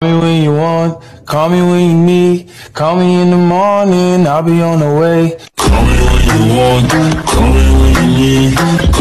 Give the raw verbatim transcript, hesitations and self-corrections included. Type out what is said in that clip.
Call me when you want, call me when you need. Call me in the morning, I'll be on the way. Call me when you want, call me when you need.